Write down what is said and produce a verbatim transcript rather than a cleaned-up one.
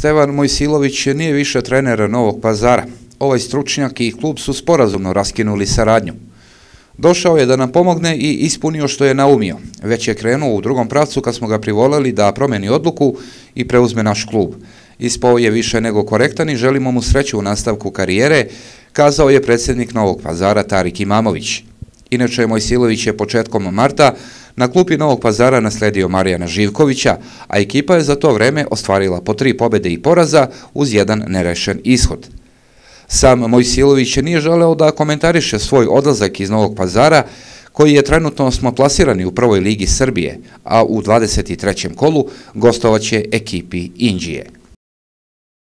Stevan Mojsilović nije više trener Novog Pazara. Ovaj stručnjak i klub su sporazumno raskinuli saradnju. Došao je da nam pomogne i ispunio što je naumio. Već je krenuo u drugom pravcu kad smo ga privoleli da promeni odluku i preuzme naš klub. Ispao je više nego korektan i želimo mu sreću u nastavku karijere, kazao je predsjednik Novog Pazara Tarik Imamović. Inače, Mojsilović je početkom marta na klupi Novog Pazara nasledio Marijana Živkovića, a ekipa je za to vreme ostvarila po tri pobjede i poraza uz jedan nerešen ishod. Sam Mojsilović nije želeo da komentariše svoj odlazak iz Novog Pazara, koji je trenutno osmoplasirani u prvoj ligi Srbije, a u dvadeset trećem kolu gostovaće ekipi Inđije.